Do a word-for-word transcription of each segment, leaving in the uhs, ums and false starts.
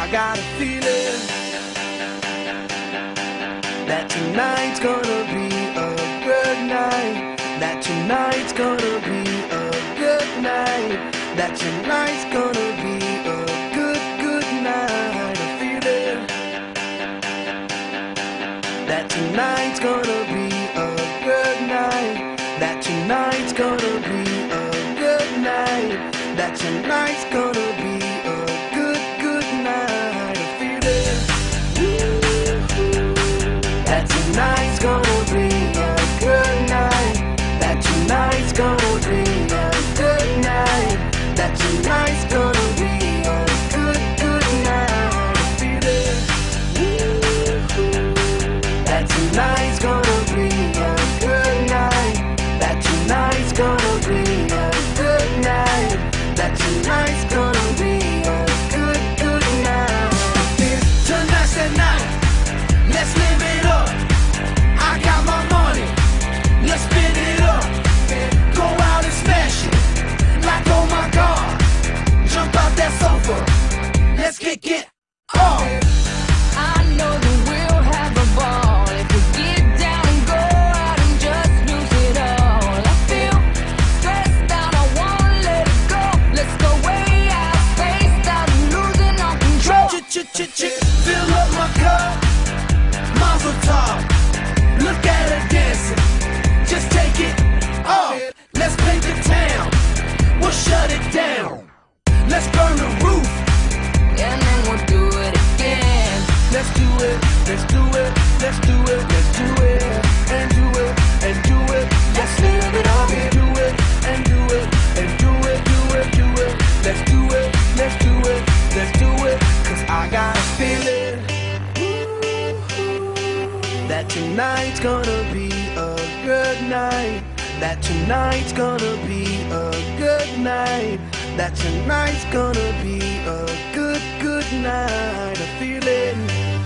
I got a feeling that tonight's gonna be a good night. That tonight's gonna be a good night. That tonight's gonna be a good, good night. A feeling that tonight's gonna be a good night. That tonight's gonna be a good night. That tonight's gonna be a good, good night. A feeling that tonight's gonna be a good night. That tonight's gonna be a good night. That tonight's gonna be a good, good night. A feeling that tonight's gonna be a good night. That tonight's gonna be a good night. That tonight's gonna be a good, good night. Tonight's the night. Let's live it up. I got my money. Let's spin it up. Go out and smash it. Like oh my God. Jump out that sofa. Let's kick it off. I know that we'll have a ball if we get down and go out and just lose it all. I feel stressed out, I wanna let it go. Let's go way out, spaced out, and losing all control. Ch-ch-ch-ch, fill up my cup. Mazel tov. Look at her dancing. Just take it off. Let's paint the town. We'll shut it down. Let's burn the roof. And then we'll do it again. Let's do it, let's do it, let's do it, let's do it, and do it, and do it. Let's live it up and do it, and do it, and do it, do it, do it. Let's do it, let's do it, let's do it. Cause I got a feeling that tonight's gonna be a good night. That tonight's gonna be a good night. That tonight's gonna be a good, good night. A feeling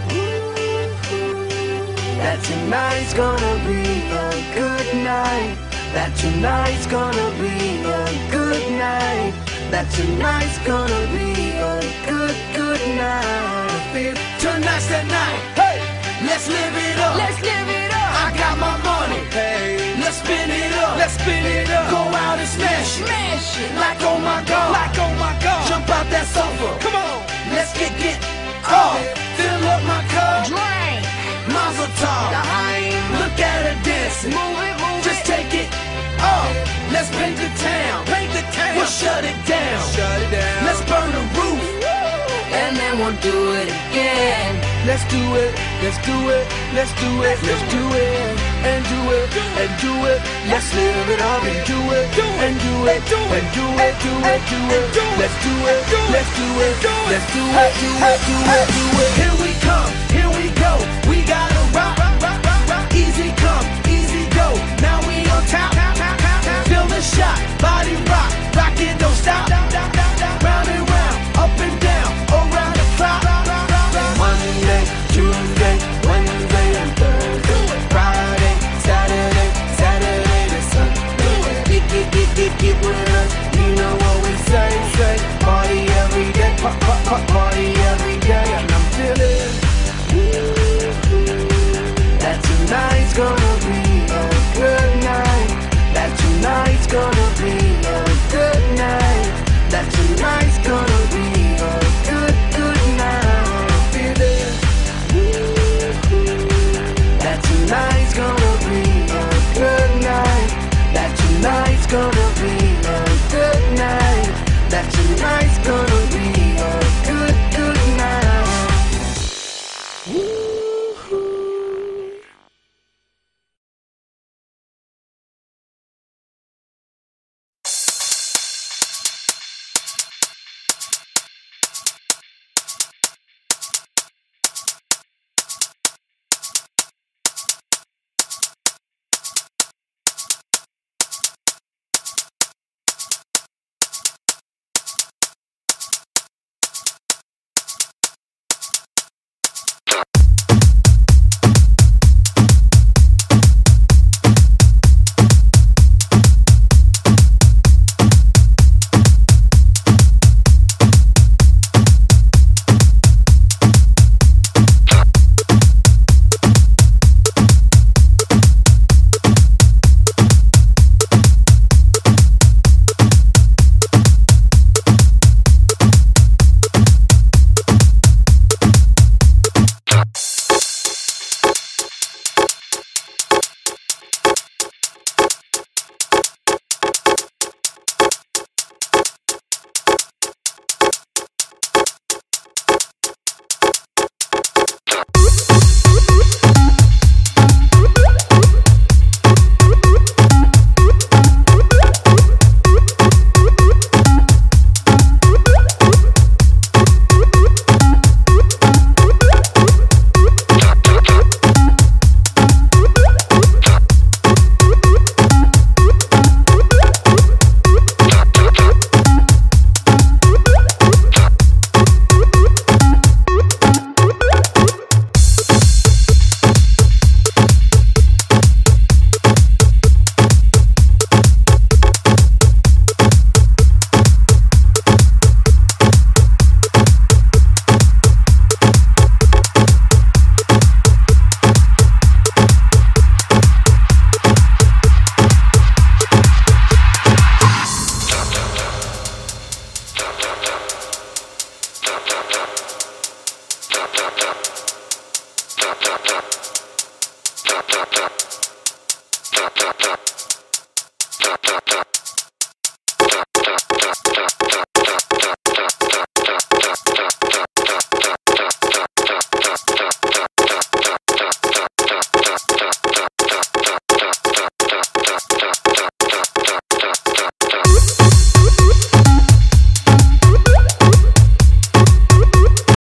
that tonight's gonna be a good night. That tonight's gonna be a good night. That tonight's gonna be a good, good night. I feel tonight's the night. Hey, let's live it up. Let's live it up. I got my money. Hey, let's spin it up. Let's spin it up. Go out and smash it. Smash it. Like oh my God. Like oh my God. Jump out that sofa. Come on. Let's get get off. Fill up my cup. Drink. Mazel tov. Look at her dancing. Move it, move Just it. take it off. Let's paint the town. Paint the town. We'll shut it down. Shut it down. Let's burn the roof. And then we'll do it again. Let's do it. Let's do it. Let's do it. Let's do it. And do it. And do it. Let's live it up and do it. And do it. And do it. Do it. Do it. Let's do it. Let's do it. Let's do it. Do it. Do it. Do it. Here we come. Here we go. We gotta rock. Easy come. Easy go. Now we on top. Feel the shot. Body rock. Rock it. Don't stop. Round and round. Up and down. Around the clock. Monday, Tuesday, Wednesday, and Thursday. Friday, Saturday, Saturday to Sunday. Get, get, get, get, get with us. You know what we say, say. Party every day, pop, pop, pop, party every day. And I'm feeling that tonight's gonna